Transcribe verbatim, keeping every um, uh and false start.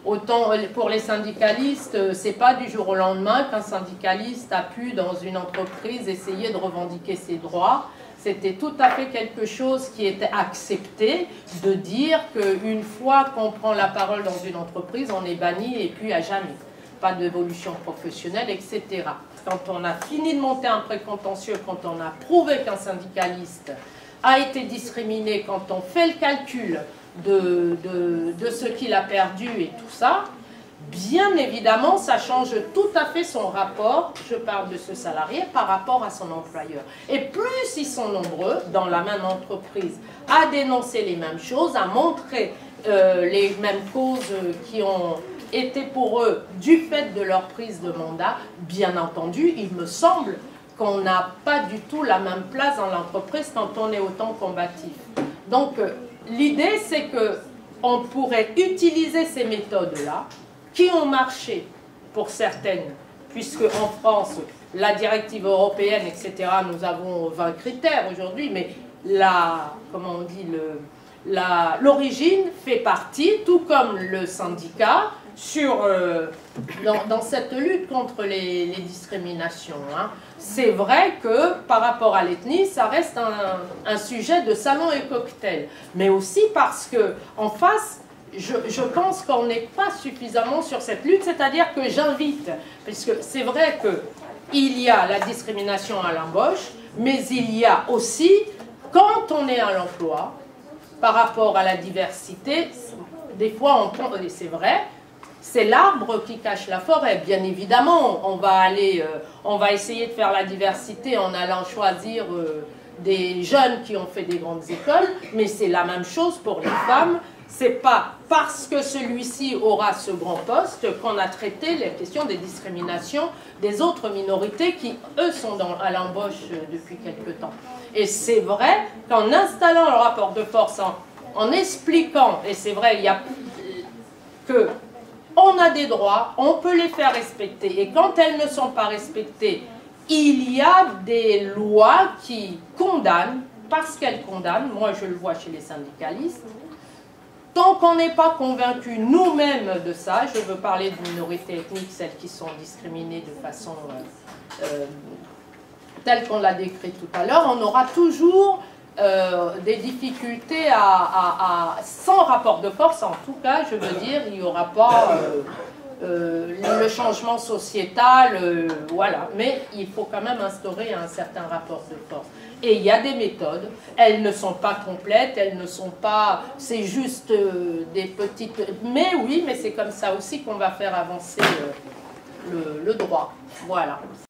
Autant pour les syndicalistes, c'est pas du jour au lendemain qu'un syndicaliste a pu, dans une entreprise, essayer de revendiquer ses droits. C'était tout à fait quelque chose qui était accepté, de dire qu'une fois qu'on prend la parole dans une entreprise, on est banni et puis à jamais. Pas d'évolution professionnelle, et cetera. Quand on a fini de monter un précontentieux, quand on a prouvé qu'un syndicaliste a été discriminé, quand on fait le calcul de, de, de ce qu'il a perdu et tout ça, bien évidemment, ça change tout à fait son rapport, je parle de ce salarié, par rapport à son employeur. Et plus ils sont nombreux dans la même entreprise à dénoncer les mêmes choses, à montrer euh, les mêmes causes qui ont été pour eux du fait de leur prise de mandat, bien entendu, il me semble qu'on n'a pas du tout la même place dans l'entreprise quand on est autant combatif. Donc, euh, l'idée, c'est qu'on pourrait utiliser ces méthodes-là, qui ont marché pour certaines, puisque en France, la directive européenne, et cetera, nous avons vingt critères aujourd'hui, mais la, comment on dit, l'origine fait partie, tout comme le syndicat, sur, euh, dans, dans cette lutte contre les, les discriminations. Hein. C'est vrai que par rapport à l'ethnie, ça reste un, un sujet de salon et cocktail, mais aussi parce que en face, Je, je pense qu'on n'est pas suffisamment sur cette lutte, c'est-à-dire que j'invite, puisque c'est vrai qu'il y a la discrimination à l'embauche, mais il y a aussi, quand on est à l'emploi, par rapport à la diversité, des fois on prend, et c'est vrai, c'est l'arbre qui cache la forêt. Bien évidemment, on va aller, euh, on va essayer de faire la diversité en allant choisir euh, des jeunes qui ont fait des grandes écoles, mais c'est la même chose pour les femmes. C'est pas parce que celui-ci aura ce grand poste qu'on a traité les questions des discriminations des autres minorités qui, eux, sont dans, à l'embauche depuis quelque temps. Et c'est vrai qu'en installant le rapport de force, en, en expliquant, et c'est vrai, il y a que on a des droits, on peut les faire respecter, et quand elles ne sont pas respectées, il y a des lois qui condamnent, parce qu'elles condamnent, moi je le vois chez les syndicalistes. Tant qu'on n'est pas convaincu nous-mêmes de ça, je veux parler de minorités ethniques, celles qui sont discriminées de façon euh, euh, telle qu'on l'a décrit tout à l'heure, on aura toujours euh, des difficultés à, à, à, sans rapport de force, en tout cas, je veux dire, il n'y aura pas euh, euh, le changement sociétal, euh, voilà. Mais il faut quand même instaurer un certain rapport de force. Et il y a des méthodes, elles ne sont pas complètes, elles ne sont pas, c'est juste euh, des petites, mais oui, mais c'est comme ça aussi qu'on va faire avancer euh, le, le droit, voilà.